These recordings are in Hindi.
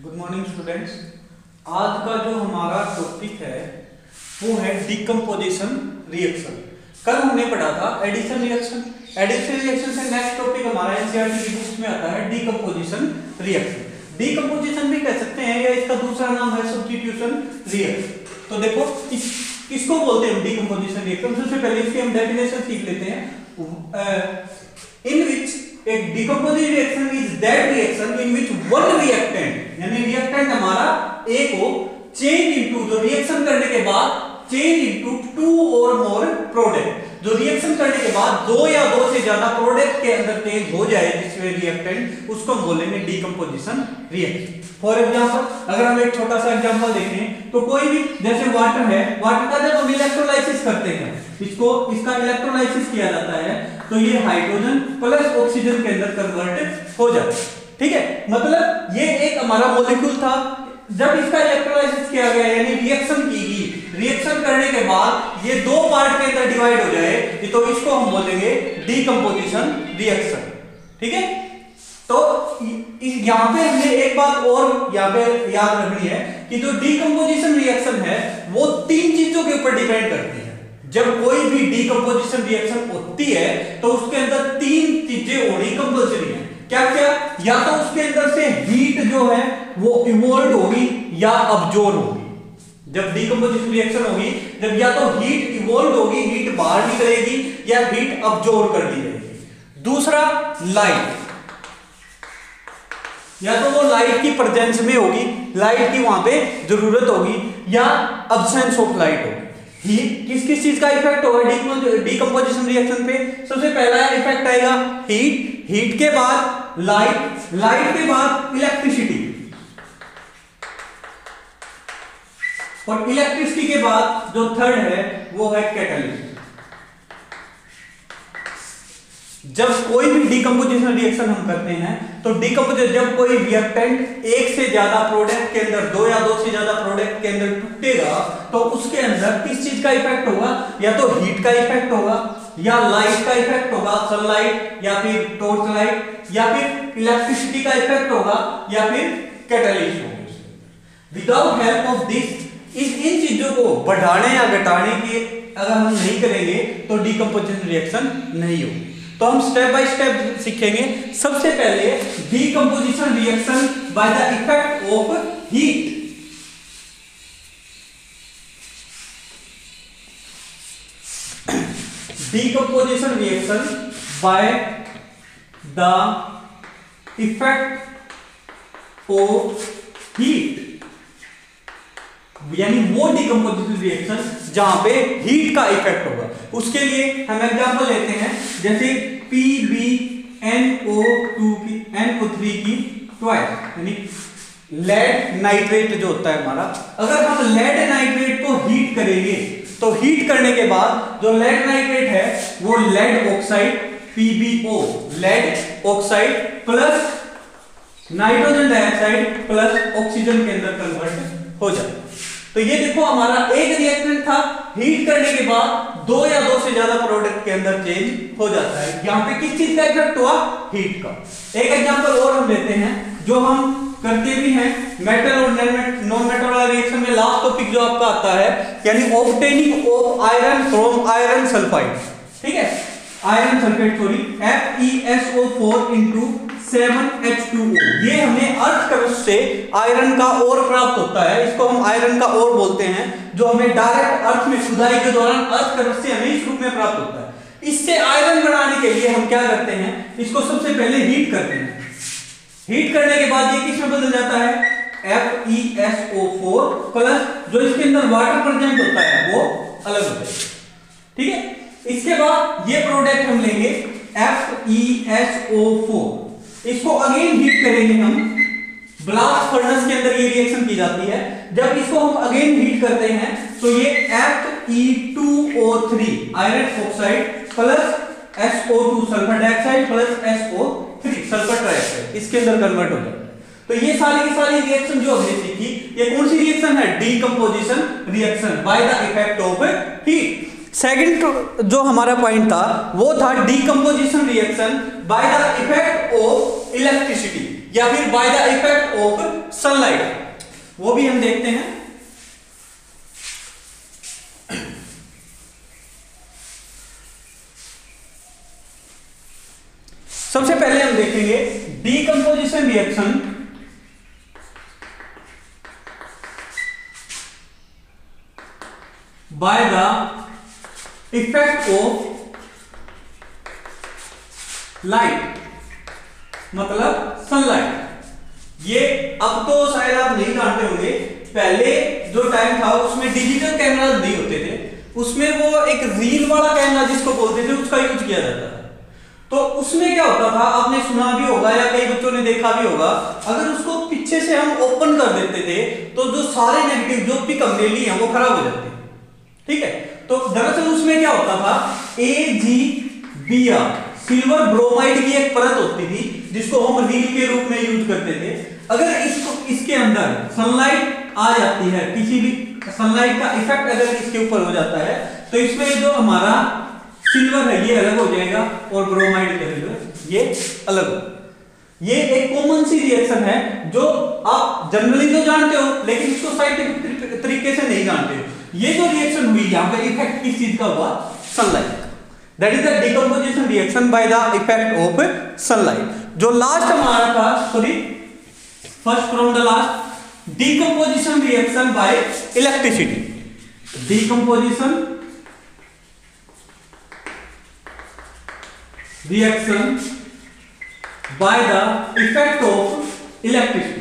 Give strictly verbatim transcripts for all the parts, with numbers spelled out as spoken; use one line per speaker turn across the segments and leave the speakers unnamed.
Good morning students. आज का जो हमारा टॉपिक है वो है डीकंपोजिशन रिएक्शन। कल हमने पढ़ा था एडिशन रिएक्शन। एडिशन रिएक्शन से नेक्स्ट टॉपिक हमारा एनसीईआरटी की बुक्स में आता है डीकंपोजिशन रिएक्शन। डीकंपोजिशन भी कह सकते हैं या इसका दूसरा नाम है सब्स्टिट्यूशन रिएक्शन। तो देखो इस किसको बोलते हैं डीकंपोजिशन रिएक्शन। सबसे पहले इसकी हम डेफिनेशन सीख लेते हैं। In which a decomposition reaction is that reaction in which one reactant यानी रिएक्टेंट हमारा A को चेंज इनटू जो रिएक्शन करने के बाद चेंज इनटू टू और मोर प्रोडक्ट, जो रिएक्शन करने के बाद दो या दो से ज्यादा प्रोडक्ट के अंदर चेंज हो जाए जिसमें रिएक्टेंट, उसको हम बोलेंगे डीकंपोजिशन रिएक्शन। फॉर एग्जांपल अगर हम एक छोटा सा एग्जांपल देखें तो कोई भी जैसे वाटर है, वाटर का जब हम इलेक्ट्रोलाइसिस करते हैं इसको इसका इलेक्ट्रोलाइसिस किया जाता है तो ये हाइड्रोजन प्लस ऑक्सीजन के अंदर कन्वर्ट हो जाता है। ठीक है, मतलब ये एक हमारा मॉलिक्यूल था, जब इसका इलेक्ट्रोलाइसिस किया गया यानी रिएक्शन की गई, रिएक्शन करने के बाद ये दो पार्ट के अंदर डिवाइड हो जाए तो इसको हम बोलेंगे डीकंपोजिशन रिएक्शन। ठीक है, तो यहाँ पे हमने एक बात और यहाँ पे याद रखनी है कि जो डीकंपोजिशन रिएक्शन है वो तीन चीजों के ऊपर डिपेंड करती है। जब कोई भी डीकंपोजिशन रिएक्शन होती है तो उसके अंदर तीन चीजें होनी कंपल्सरी है। क्या क्या? या तो उसके अंदर से हीट जो है वो इवॉल्व होगी या अब्जॉर्ब होगी। जब डीकंपोजिशन रिएक्शन होगी जब या तो हीट इवॉल्व होगी, हीट बाहर निकलेगी, या हीट अब्जॉर्ब कर दी जाएगी। दूसरा लाइट, या तो वो लाइट की प्रेजेंस में होगी, लाइट की वहां पे जरूरत होगी, या अब्सेंस ऑफ लाइट होगी। हीट किस किस चीज का इफेक्ट होगा डीकंपोजिशन रिएक्शन पे? सबसे पहला इफेक्ट आएगा हीट, हीट के बाद लाइट, लाइट के बाद इलेक्ट्रिसिटी, और इलेक्ट्रिसिटी के बाद जो थर्ड है वो है कैटलिस्ट। जब कोई भी डीकंपोजिशन रिएक्शन हम करते हैं तो डीकंपोजिशन जब कोई रिएक्टेंट एक से ज्यादा प्रोडक्ट के अंदर, दो या दो से ज्यादा प्रोडक्ट के अंदर टूटेगा तो उसके अंदर किस चीज का इफेक्ट होगा? या तो हीट का इफेक्ट होगा, या लाइट का इफेक्ट होगा, सनलाइट या फिर टॉर्च लाइट, या फिर इलेक्ट्रिसिटी का इफेक्ट होगा, या फिर कैटलिस्ट होगा। विदाउट हेल्प ऑफ दिस, इस इन चीजों को बढ़ाने या घटाने की अगर हम नहीं करेंगे तो डीकंपोजिशन रिएक्शन नहीं होगी। तो हम स्टेप बाय स्टेप सीखेंगे। सबसे पहले decomposition reaction by the effect of heat. Decomposition reaction by the effect of heat, यानी वो डीकंपोजिशन रिएक्शन जहां पे हीट का इफेक्ट होगा। उसके लिए हम एग्जांपल लेते हैं जैसे P B N O two की एन ओ थ्री की ट्वाइस, यानी लेड नाइट्रेट जो होता है हमारा। अगर हम लेड नाइट्रेट को हीट करेंगे तो हीट करने के बाद जो लेड नाइट्रेट है वो lead oxide P B O, lead oxide plus nitrogen dioxide plus oxygen के अंदर कन्वर्ट हो जाता है। तो ये देखो हमारा एक रिएक्टेंट था, हीट करने के बाद दो या दो से ज्यादा प्रोडक्ट के अंदर चेंज हो जाता है। यहाँ पे किस चीज का इफेक्ट हुआ? हीट का। एक एग्जांपल और हम लेते हैं जो हम करते भी हैं मेटल और नॉन मेटल वाला रिएक्शन में। लास्ट टॉपिक जो आपका आता है यानी obtaining of iron from iron sulphide. ठीक है, iron sulphate sorry F E S O four into seven H two O. ये हमें अर्थ क्रस्ट से आयरन का ओर प्राप्त होता है। इसको हम आयरन का ओर बोलते हैं, जो हमें डायरेक्ट अर्थ में खुदाई के दौरान अर्थ क्रस्ट से हमें इस रूप में प्राप्त होता है। इससे आयरन बनाने के लिए हम क्या करते हैं? इसको सबसे पहले हीट करते हैं। हीट करने के बाद ये किस में बदल जाता है? F E S O four plus जो इसके अंदर वाटर प्रेजेंट होता है वो अलग हो जाएगा। ठीक है, इसके बाद ये प्रोडक्ट हम लेंगे F E S O four, इसको अगेन हीट करेंगे हम। ब्लास्ट फर्नेस के अंदर ये रिएक्शन की जाती है। जब इसको हम अगेन हीट करते हैं तो ये F E two O three iron oxide plus S O two sulphur dioxide plus S O three sulphur trioxide इसके अंदर कन्वर्ट हो जाता है। तो ये सारी की सारी रिएक्शन जो हमने सीखी, ये कौन सी रिएक्शन है? Decomposition reaction by the effect of heat. Second जो हमारा पॉइंट था वो था decomposition reaction by the effect of electricity, या फिर by the effect of sunlight, वो भी हम देखते हैं। सबसे पहले हम देखेंगे decomposition reaction by the effect of light, मतलब सनलाइट। ये अब तो शायद आप नहीं जानते होंगे, पहले जो टाइम था उसमें डिजिटल कैमरा नहीं होते थे, उसमें वो एक रील वाला कैमरा जिसको बोलते थे उसका यूज किया जाता था। तो उसमें क्या होता था, आपने सुना भी होगा या कई बच्चों ने देखा भी होगा, अगर उसको पीछे से हम ओपन कर देते थे तो जो सारे नेगेटिव जो भी कमरेली हैं वो खराब हो जाते, ठीक है। तो दरअसल उसमें क्या होता था, A G B R silver bromide की एक परत होती थी जिसको हम रील के रूप में यूज करते थे। अगर इसको इसके अंदर सनलाइट आ जाती है, किसी भी सनलाइट का इफेक्ट अगर इसके ऊपर हो जाता है तो इसमें जो हमारा सिल्वर है ये अलग हो जाएगा और ब्रोमाइड का सिल्वर ये अलग हो। ये एक कॉमन सी रिएक्शन है जो आप जनरली तो जानते हो लेकिन इसको साइंटिफिक तरीके से नहीं जानते हो। ये जो रिएक्शन हुई यहाँ पे इफेक्ट किस चीज का हुआ, sunlight. That is the decomposition reaction by the effect of sunlight. जो लास्ट हमारा था, sorry first from the last, decomposition reaction by electricity. Decomposition reaction by the effect of electricity.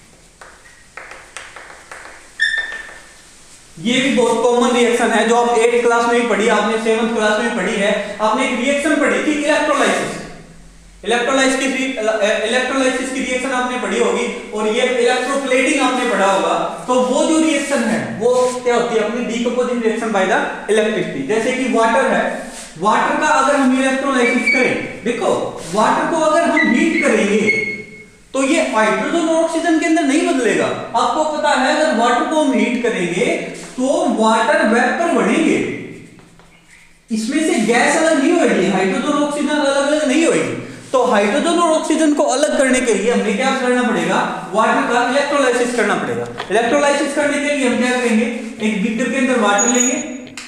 ये भी बहुत कॉमन रिएक्शन है जो आप एट क्लास में भी पढ़ी, आपने सेवंथ क्लास में भी पढ़ी है। आपने एक रिएक्शन पढ़ी थी इलेक्ट्रोलाइसिस, इलेक्ट्रोलाइसिस की इलेक्ट्रोलाइसिस की रिएक्शन आपने पढ़ी होगी और ये इलेक्ट्रोप्लेटिंग आपने पढ़ा होगा। तो वो जो रिएक्शन है वो क्या होती है, अपनी decomposing reaction by the electricity. जैसे कि वाटर है, वाटर का अगर हम इलेक्ट्रोलाइसिस करें, देखो वाटर को अगर हम हीट करेंगे तो ये हाइड्रोजन और ऑक्सीजन के अंदर नहीं बदलेगा। आपको पता है अगर वाटर को हम हीट करेंगे तो वाटर वेपर बनेंगे, इसमें से गैस अलग नहीं होगी, हाइड्रोजन और ऑक्सीजन अलग अलग नहीं होगी। तो हाइड्रोजन और ऑक्सीजन को अलग करने के लिए हमें क्या करना पड़ेगा, वाटर का इलेक्ट्रोलाइसिस करना पड़ेगा। इलेक्ट्रोलाइसिस करने के लिए हम क्या करेंगे, एक बीकर के अंदर वाटर लेंगे,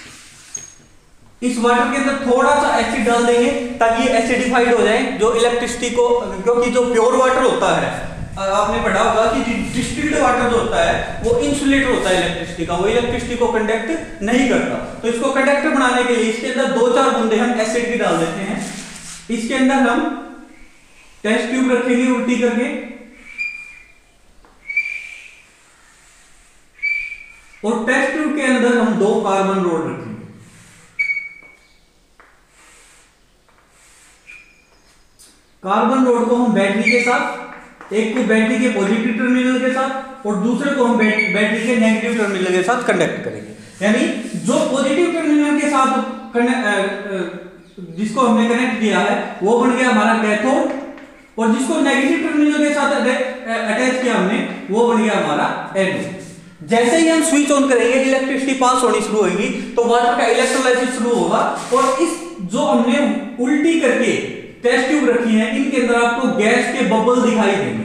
इस वाटर के अंदर थोड़ा सा एसिड डाल देंगे ताकि ये एसिडिफाइड हो जाए, जो इलेक्ट्रिसिटी को, क्योंकि जो प्योर वाटर होता है आपने पढ़ा होगा कि डिस्टिल्ड वाटर जो होता है वो इंसुलेटर होता है इलेक्ट्रिसिटी का, वो इलेक्ट्रिसिटी को कंडक्ट नहीं करता। तो इसको कंडक्टर बनाने के लिए इसके अंदर दो चार बूंदे हम एसिड की डाल देते हैं। इसके अंदर हम टेस्ट ट्यूब रखेंगे उल्टी करके और टेस्ट ट्यूब के अंदर हम दो कार्बन रोड रखेंगे। कार्बन रोड को हम बैटरी के साथ, एक को बैटरी के पॉजिटिव टर्मिनल के साथ और दूसरे को हम बैटरी के नेगेटिव टर्मिनल के साथ कनेक्ट करेंगे। यानी जो पॉजिटिव टर्मिनल के साथ जिसको हमने कनेक्ट किया है वो बन गया हमारा कैथोड और जिसको नेगेटिव टर्मिनल के साथ अटैच किया हमने वो बन गया हमारा एनोड। जैसे ही हम स्विच ऑन करेंगे इलेक्ट्रिसिटी पास होनी शुरू होगी तो वाटर का इलेक्ट्रोलाइसिस शुरू होगा और इस जो हमने उल्टी करके टेस्ट ट्यूब रखी है इनके अंदर आपको गैस के बबल दिखाई देंगे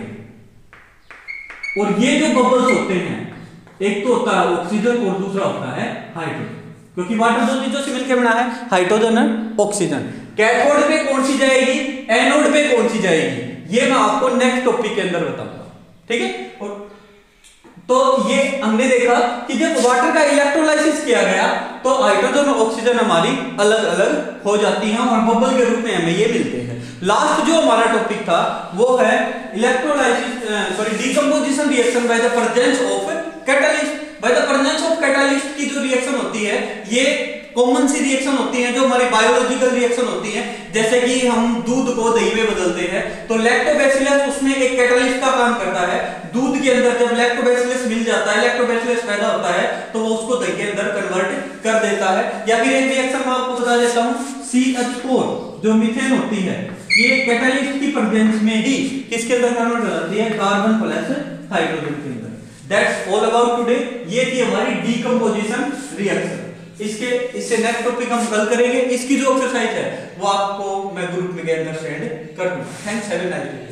और ये जो बबल्स होते हैं एक तो होता है ऑक्सीजन और दूसरा होता है हाइड्रोजन, क्योंकि वाटर दो चीजों से मिलकर बना है, हाइड्रोजन और ऑक्सीजन। कैथोड पे कौन सी जाएगी, एनोड पे कौन सी जाएगी, ये मैं आपको नेक्स्ट टॉपिक के अंदर बताऊंगा, ठीक है। और तो ये हमने देखा कि जब वाटर का इलेक्ट्रोलाइसिस किया गया तो हाइड्रोजन और ऑक्सीजन हमारी अलग अलग हो जाती हैं और बबल के रूप में हमें ये मिलते हैं। लास्ट जो हमारा टॉपिक था वो है electrolysis sorry decomposition reaction by the presence of catalyst. By the presence of catalyst की जो रिएक्शन होती है ये कॉमन सी रिएक्शन होती है जो हमारी बायोलॉजिकल रिएक्शन होती है। जैसे कि हम दूध को दही में बदलते हैं तो लैक्टोबैसिलस उसमें एक कैटलिस्ट का काम करता है। दूध के अंदर जब लैक्टोबैसिलस मिल जाता है, लैक्टोबैसिलस पैदा होता है तो वो उसको दही के अंदर कन्वर्ट कर देता है। या फिर एक रिएक्शन मैं आपको बता देता हूं, सी एच फोर जो मीथेन होती है ये कैटलिस्ट की प्रेजेंस में ही किसके अंदर कन्वर्ट हो जाती है, कार्बन प्लस हाइड्रोजन के अंदर। That's all about today. ये थी हमारी डीकंपोजिशन रिएक्शन। इसके इससे नेक्स्ट टॉपिक हम कल करेंगे। इसकी जो एक्सरसाइज है वो आपको मैं ग्रुप में के अंदर सेंड कर दूंगा। Thanks, have a nice day.